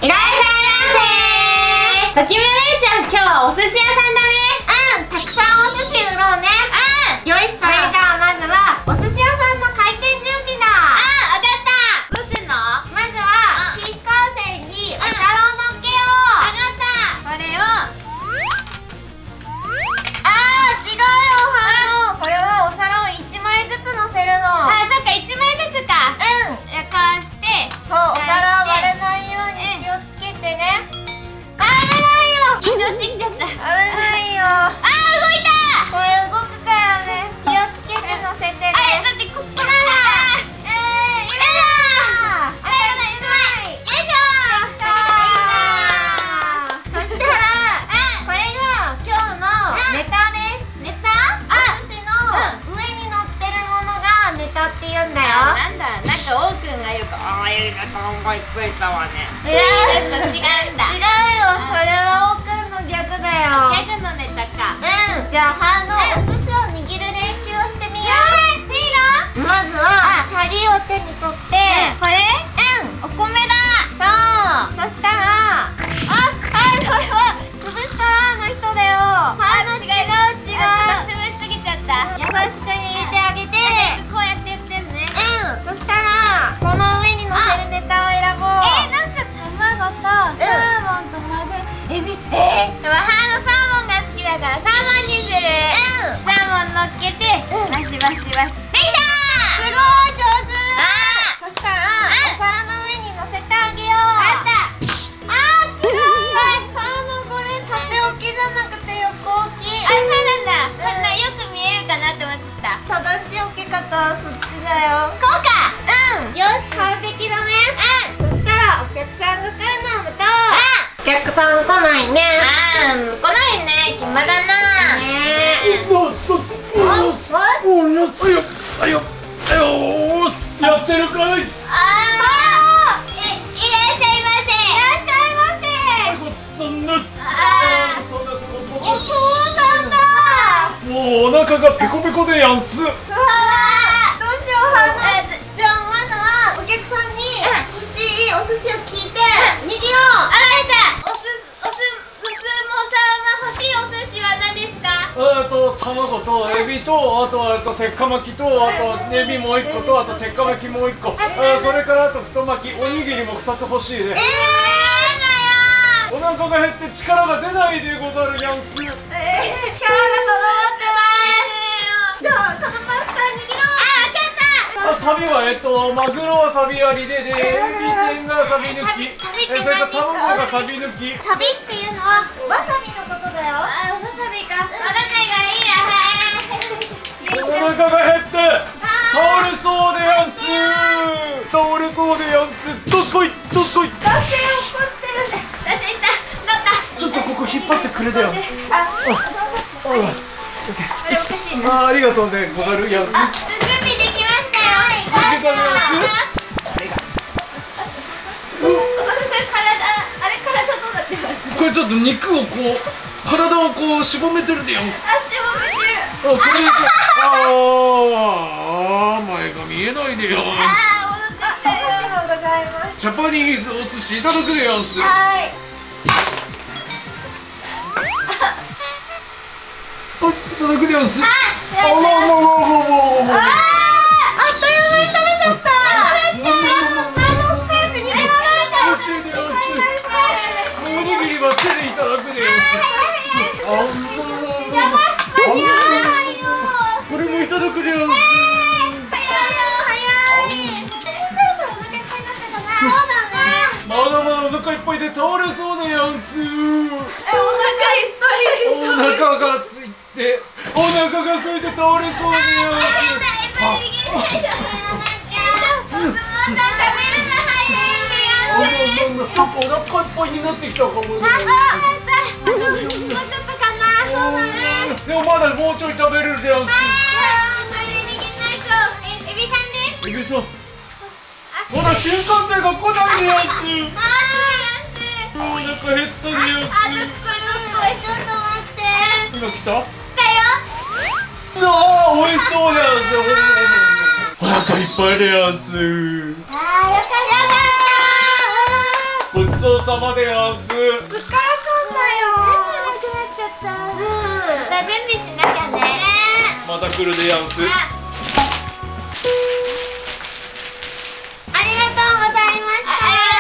いらっしゃいませ。さきみお姉ちゃん、今日はお寿司屋さんだね。 たくさんお寿司売ろうね。よし、それじゃあまずはお寿司屋さんの開店準備だ。 わかった。どうすんの？ まずは新幹線にお皿を乗っけよう。 わかった。これを違うよ、これはお皿を1枚ずつ乗せるの。 そっか、1枚ずつか。じゃあこうして、 そう、お皿を割れないように気をつけてね。危ないよ。 緊張してきちゃった。 危ないよ。 動いた。 これ動くからね、気をつけて乗せてね。 だってここだ。 って言うんだよ。 なんだ、なんか王くんがよくああいうの思いついたわね。 違うんだ。 うよ、それは王くんのギャグだよ。 ギャグのネタか。 じゃあお寿司を握る練習をしてみよう。 いいの？ まずはシャリを手に取って、 これ？お米だ。 そう、そしたらこれは潰したらの人だよ。違う。 潰しすぎちゃった。 優しく握ってあげて、 こうやってやってんね。 そしたらこの上に乗せるネタを選ぼう。 どうしよう。卵とサーモンとマグロ、エビ。でも母のサーモンが好きだからサーモンにする。サーモン乗っけて、バシバシバシ。できたー。 すごい上手。そしたらお皿の上に乗せてあげよう。違う。これ縦置きじゃなくて横置き。 そうなんだ。そんなよく見えるかなって思っちゃった。 正しい置き方はそっちだよ。 こうか。 よし、完璧だね。そしたらお客さんが来るのを待とう。お客さん来ないね。 来ないね。暇だな。 やってるかい？ いらっしゃいませ。 ごっつんです。 お父さんだ。 もうお腹がペコペコでやんす。 どうしよう、じゃあまずはお客さんに欲しいお寿司を聞いて握ろう。 お相撲さんは欲しいお寿司は何ですか？ 卵とエビと、あと鉄火巻きと、あとエビもう1個と、あと鉄火巻きもう1個、それからあと太巻き、おにぎりも2つ欲しいね。お腹が減って力が出ないでござるやんす。 キャラが定まってない。じゃあこのパスタ握ろう。 サビはマグロはサビありで、エビ天がサビ抜き、それから卵がサビ抜き。 サビっていうのはわさびのことだよ。 わさびか。わかんないがいいや。 お腹が減って倒れそうでやんす。どっこい。 男性怒ってるね。 達成した。なった。 ちょっとここ引っ張ってくれでやんす。 あれおかしいな。 ありがとうでござるやんす。 準備できましたよ。 いけたでやんす。 体どうなってます？ これちょっと肉を体をしぼめてるでやんす。 足もめてる。 これ前が見えないでやんす。 ございます。 ジャパニーズお寿司いただくでやんす。 はい。 いただくでやんす。 あっという間に食べちゃった。早く逃げられた。 おにぎりは手でいただくでやんす。 やばい、間に合わないよ。 これもいただくでやんす。まだまだお腹いっぱいで倒れそうでやんす。お腹が空いて倒れそうでやんす。お腹いっぱいになってきたかもね。 もうちょっとかな。 でもまだもうちょい食べれるでやんす。 エビさんです。 エビさん、まだ新幹線が来ないでやんす。お腹減ったでやんす。 ちょっと待って。 今来た？ 来たよ。 美味しそうでやんす。お腹いっぱいでやんす。 よかった。 ごちそうそうさまでやんす。 疲れそうだよ。 なくなっちゃった。また準備しなきゃね。 また来るでやんす。 ありがとうございました。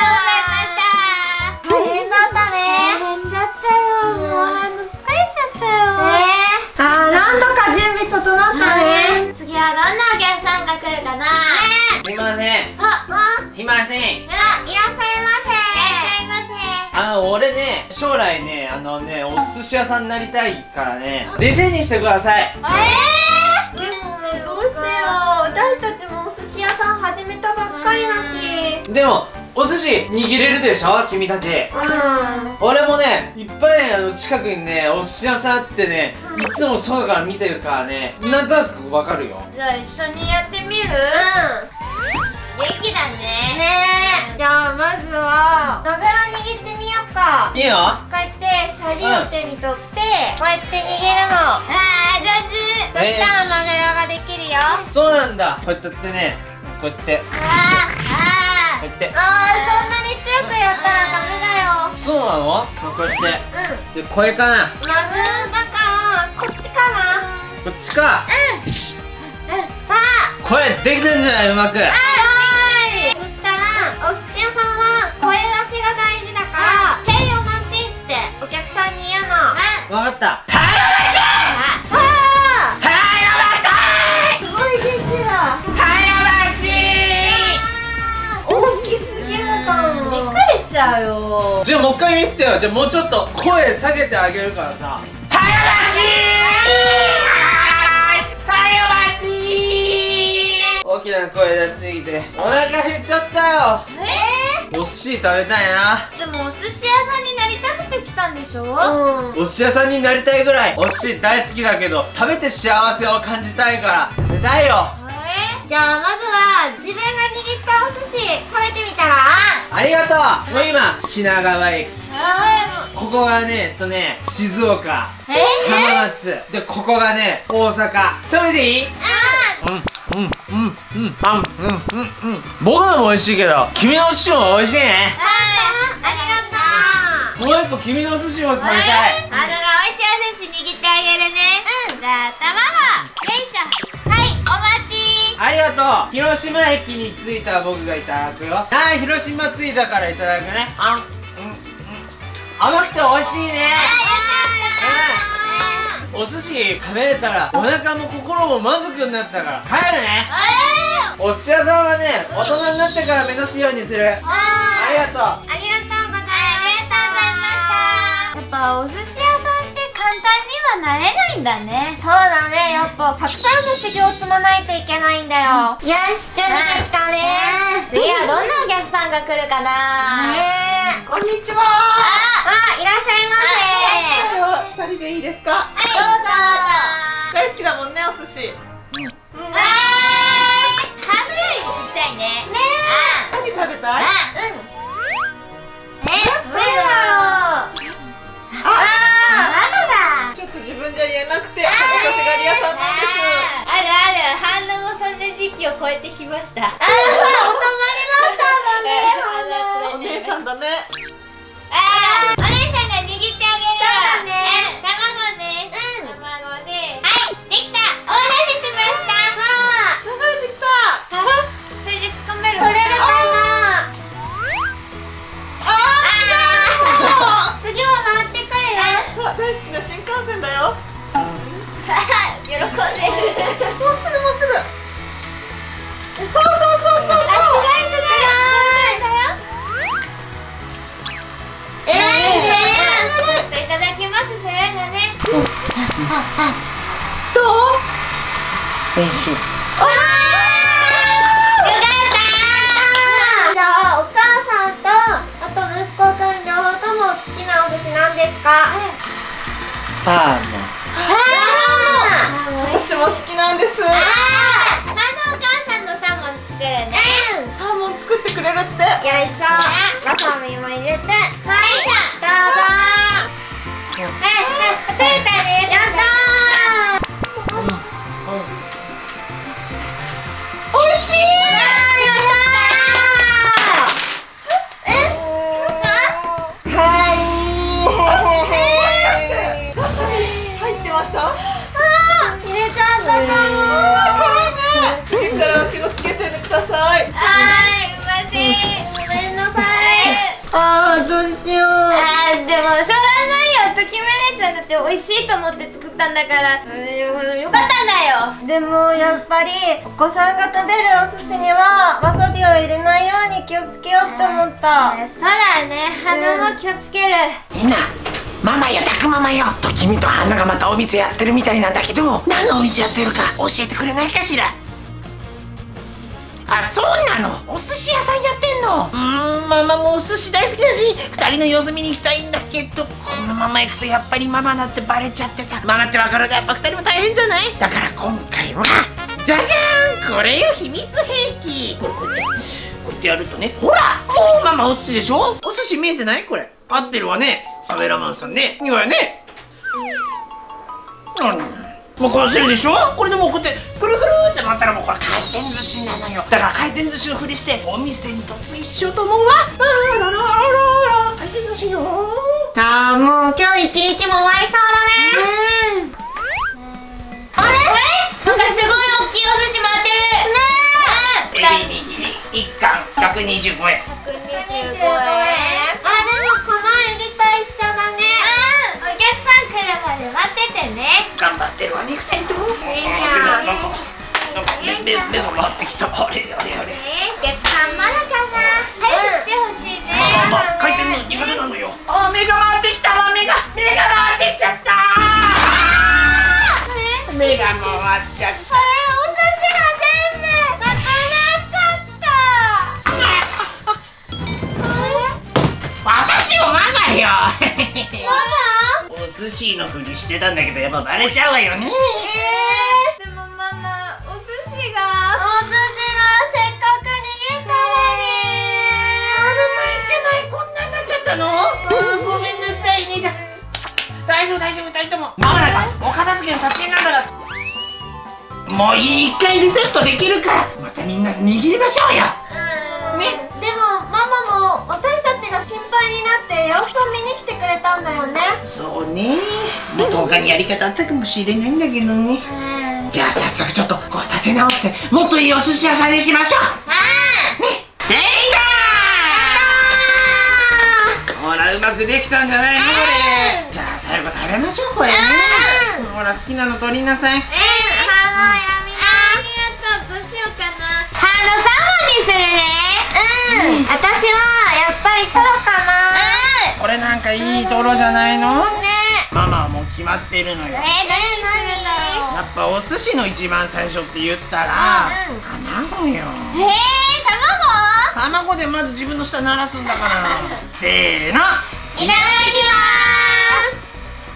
大変だったね。 大変だったよ。もう疲れちゃったよ。 なんとか準備整ったね。 次はどんなお客さんが来るかな。 すいません。すいません。 いらっしゃいませ。 いらっしゃいませ。 俺ね、将来ね、お寿司屋さんになりたいからね、弟子にしてください。 どうしよう。私たちもお寿司屋さん始めたばっかりだし。 でも、お寿司握れるでしょ、君たち。俺もね、いっぱい近くにね、お寿司屋さんあってね、いつも空から見てるからね、なんとなくわかるよ。 じゃあ一緒にやってみる？元気だね。 じゃあまずはマグロ握ってみようか。 いいよ。 こうやってシャリを手に取ってこうやって握るの。 上手。 そしたらマグロができるよ。 そうなんだ。こうやってやってね、こうやって、こうやって。 そんなに強くやったらダメだよ。 そうなの？こうやって。で、これかな。 マグロだからこっちかな。 こっちか。これできてんじゃない、うまく。 そしたらお寿司屋さんは声出しが大事だから「へいお待ち」ってお客さんに言うの。 わかった。 すごい元気だ。大きすぎるかも。 びっくりしちゃうよ。 じゃあもう一回言ってよ。じゃあもうちょっと声下げてあげるからさ。大きな声出しすぎてお腹減っちゃったよ。お寿司食べたいな。 でもお寿司屋さんになりたくて来たんでしょ？ お寿司屋さんになりたいぐらいお寿司大好きだけど、食べて幸せを感じたいから食べたいよ。 じゃあまずは自分が握ったお寿司食べてみたら？ ありがとう。もう今品川駅、ここがね静岡、浜松で、ここがね大阪。食べていい？僕のも美味しいけど君のお寿司も美味しいね。 ありがとう。 もう一個君のお寿司も食べたい。 美味しいお寿司握ってあげるね。じゃあ卵よいしょ。はい、お待ち。 ありがとう。広島駅に着いた僕がいただくよ。広島着いたからいただくね。甘くて美味しいね。お寿司食べれたらお腹も心も満足になったから帰るね。お寿司屋さんはね、大人になってから目指すようにする。ありがとう。 ありがとうございました。 やっぱお寿司屋さんって簡単にはなれないんだね。 そうだね。やっぱたくさんの修行を積まないといけないんだよ。よし、準備できたね。 次はどんなお客さんが来るかな。 こんにちは。 いらっしゃいませ。 二人でいいですか？ どうぞ。 大好きだもんね、お寿司。 半分よりちっちゃいね。 何食べたい？ どれだろう。 ちょっと自分じゃ言えなくて恥ずかしがり屋さんなんです。 あるある、反応もそんな時期を超えてきました。 お泊まりだったんだね。 お姉さんだね。 お姉さんが握ってあげるよ。 そうだね。 卵ね。卵で。はい、できた。お待たせしました。 流れてきた。 それでつかめる。 取れるかな。次も回ってくるよ。 大好きな新幹線だよ。 喜んでる。 もうすぐもうすぐ。そうそうそうそう。 すごいすごい。ちょっといただきます。それだね。 どう？ 美味しい。 よかった。 じゃあお母さんとあと息子くん両方とも好きなお寿司なんですか？ サー私も好きなんです。 まずお母さんのサーモン作るね。 サーモン作ってくれるって。 よいしょ。わさびも入れて。 はい。 どうぞ。 取れたね。 やったー。おいしい。やったー。 次からは気をつけててください。 はいすいませんごめんなさい。あーどうしよう。 でもしょうがないよ。ときめねちゃんだって美味しいと思って作ったんだから、よかったんだよ。 でもやっぱりお子さんが食べるお寿司にはわさびを入れないように気をつけようって思った。 そうだね、花も気をつける。 みんな、ママよ、たくママよ、ときみと花がまたお店やってるみたいなんだけど、何のお店やってるか教えてくれないかしら。あ、そうなの、お寿司屋さんやってんの。ママもお寿司大好きだし、2人の様子見に行きたいんだけど、このまま行くとやっぱりママだってバレちゃってさ、ママって分かるとやっぱ2人も大変じゃない？だから今回はじゃじゃーん、これよ、秘密兵器。こうやってやるとね、ほら、もうママお寿司でしょ。お寿司見えてない？これ合ってるわね、カメラマンさんね。いいわよね。もうこうするでしょ。これでもうこうやってくるくるって回ったらもうこれ回転寿司なのよ。だから回転寿司のふりしてお店に突撃しようと思うわ。回転寿司よ。 あーもう今日一日も終わりそうだね。 あれ？なんかすごい大きいお寿司待ってる。 エビ握り1貫125円。 125円。 でもこのエビと一緒だね。 お客さん来るまで待っててね。 頑張ってるわね、2人とも。なんか目が回ってきた。あれあれあれ。 お客さんまだかな。早く来てほしいね。 回転の苦手なのよ。あ、目が回ってきたわ。目が回ってきちゃった。目が回っちゃった。 お寿司が全部なくなっちゃった。 私もママよ。 ママ？ お寿司のふりしてたんだけどやっぱバレちゃうわよね。 でもママ、お寿司が。 お寿司はせっかく握ったのに。 いけない、こんなになっちゃったの？ごめんなさいね。じゃ大丈夫2人とも。ママだからお片付けの達人なんだから。もう一回リセットできるから、またみんなで握りましょうよ。 ね、でもママも私たちが心配になって様子を見に来てくれたんだよね。 そうね、もっと他にやり方あったかもしれないんだけどね。じゃあ早速ちょっとこう立て直してもっといいお寿司屋さんにしましょう。ね、できたー。ほら、うまくできたんじゃないのこれ。じゃあ最後食べましょう、これね。ほら、好きなの取りなさい。 ありがとう。どうしようかな。サーモンにするね。 私はやっぱりトロかな。 これなんかいいトロじゃないの？ ね。 ママはもう決まってるのよ。やっぱお寿司の一番最初って言ったら卵よ。卵でまず自分の舌鳴らすんだから。せーの、いただきます。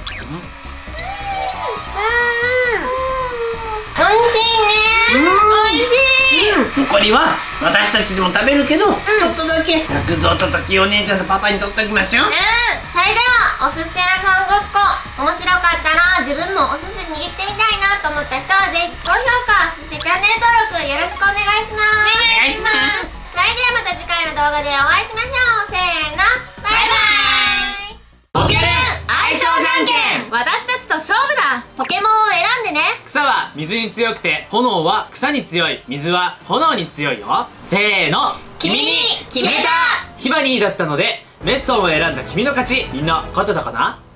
美味しいね。 美味しい。 残りは私たちでも食べるけど、ちょっとだけ薬蔵と時お姉ちゃんとパパに取っておきましょう。 それではお寿司屋さんごっこ面白かったら自分もお寿司握ってみたいなと思った人はぜひ高評価、そしてチャンネル登録よろしくお願いします。 お願いします。 それではまた次回の動画でお会いしましょう。せーの、バイバイ。 ポケル相性じゃんけん。 私たちと勝負だ。 ポケモンを選んでね。 草は水に強くて炎は草に強い、水は炎に強いよ。せーの、 君に決めた。 ヒバニーだったのでメッソンを選んだ君の勝ち。みんな勝てたかな？